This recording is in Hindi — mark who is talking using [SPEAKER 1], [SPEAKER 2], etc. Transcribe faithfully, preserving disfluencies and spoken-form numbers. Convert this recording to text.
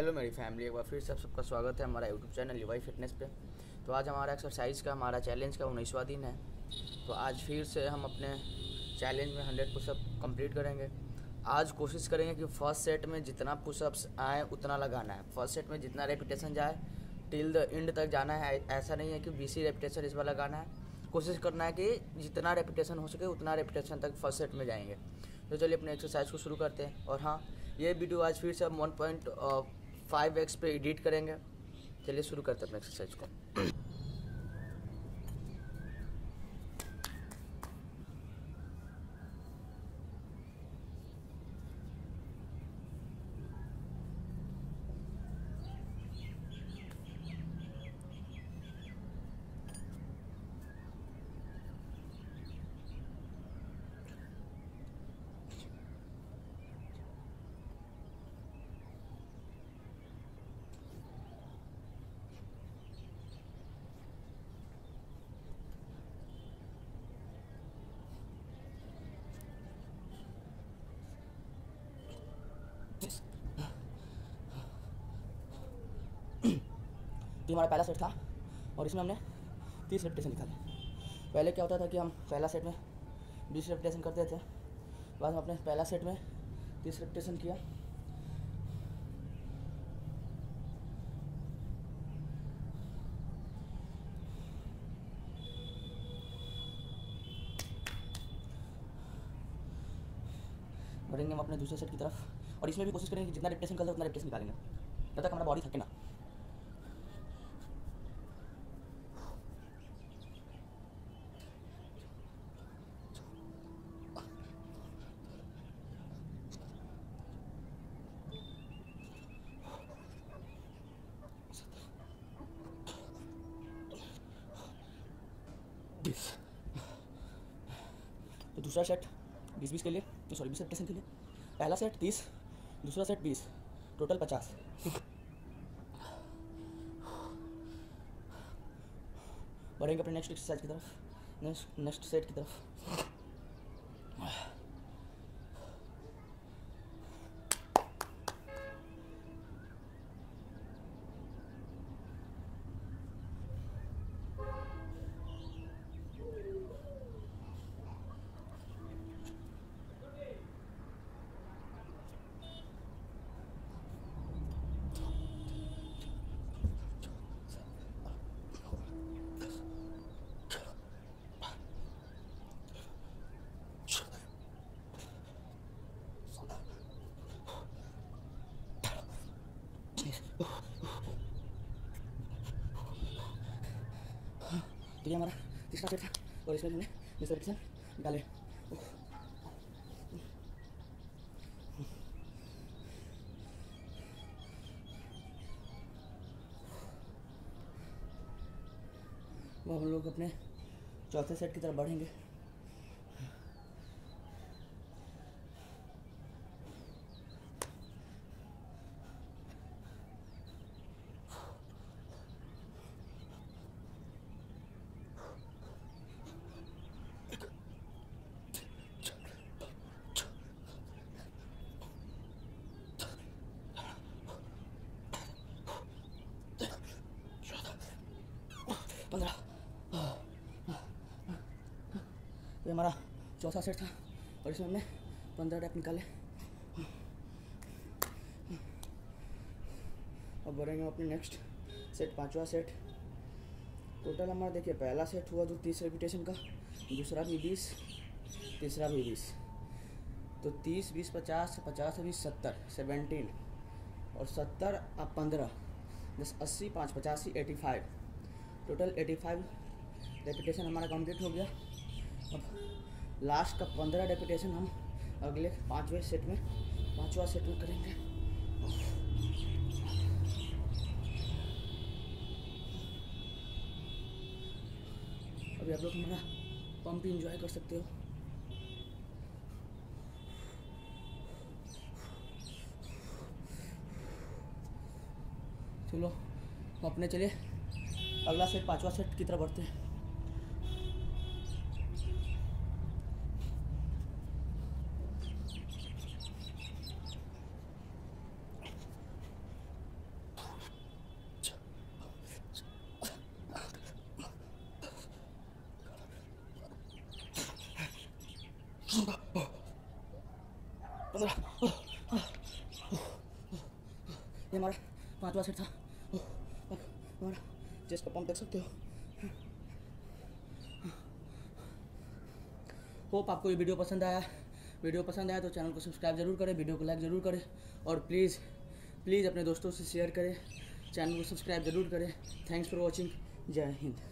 [SPEAKER 1] हेलो मेरी फैमिली, एक बार फिर से आप सबका स्वागत है हमारा यूट्यूब चैनल लिवाई फिटनेस पे। तो आज हमारा एक्सरसाइज का हमारा चैलेंज का उन्नीसवां दिन है। तो आज फिर से हम अपने चैलेंज में हंड्रेड पुशअप कंप्लीट करेंगे। आज कोशिश करेंगे कि फर्स्ट सेट में जितना पुशअप्स आए उतना लगाना है। फर्स्ट सेट में जितना रेपिटेशन जाए टिल द एंड तक जाना है। ऐसा नहीं है कि बीस ही रेपिटेशन इस बार लगाना है। कोशिश करना है कि जितना रेपिटेशन हो सके उतना रेपिटेशन तक फर्स्ट सेट में जाएंगे। तो चलिए अपने एक्सरसाइज को शुरू करते हैं। और हाँ, ये वीडियो आज फिर से हम वन पॉइंट फाइव एक्स पे एडिट करेंगे। चलिए शुरू करते हैं अपने एक्सरसाइज को। ये हमारा पहला सेट था और इसमें हमने तीस रेपिटेशन निकाले। पहले क्या होता था कि हम पहला सेट में बीस रेपिटेशन करते थे, बाद में अपने पहला सेट में तीस रेपिटेशन किया। बढ़ेंगे हम अपने दूसरे सेट की तरफ और इसमें भी कोशिश करेंगे कि जितना रेपिटेशन करते हैं उतना रेपिटेशन निकालेंगे तब तक हमारा बॉडी थके ना। तो दूसरा सेट बीस बीस के लिए, तो सॉरी बीस रेपिटेशन के लिए। पहला सेट तीस, दूसरा सेट बीस, टोटल पचास। बढ़ेंगे अपने नेक्स्ट एक्सरसाइज की तरफ, नेक्स्ट नेक्स्ट सेट की तरफ। तो ये हमारा तीसरा सेट था और इसमें हमने बीस रेपिटेशन निकाले। वो हम लोग अपने चौथे सेट की तरफ बढ़ेंगे। पंद्रह। ये हमारा चौथा सेट था और इसमें हमने पंद्रह रैप निकाले। अब बढ़ेंगे अपने नेक्स्ट सेट, पांचवा सेट। टोटल हमारा देखिए, पहला सेट हुआ जो तीस रेपिटेशन का, दूसरा भी बीस, तीसरा भी बीस। तो तीस बीस पचास, पचास बीस सत्तर, सेवेंटीन और सत्तर अब पंद्रह, दस अस्सी, पाँच पचासी, एटी फाइव। टोटल पचासी रेपिटेशन हमारा कंप्लीट हो गया। अब लास्ट का पंद्रह रेपिटेशन हम अगले पाँचवें सेट में पाँचवा सेट में करेंगे। अभी आप लोग हमारा पंप एंजॉय कर सकते हो। चलो अपने चलिए अगला सेट, पांचवा सेट की तरफ बढ़ते हैं। पंद्रह। ये हमारा पाँचवा सेट था। हमारा चेस्ट का पंप देख सकते हो। होप आपको ये वीडियो पसंद आया। वीडियो पसंद आया तो चैनल को सब्सक्राइब जरूर करें, वीडियो को लाइक ज़रूर करें और प्लीज़ प्लीज़ अपने दोस्तों से शेयर करें, चैनल को सब्सक्राइब जरूर करें। Thanks for watching. जय हिंद।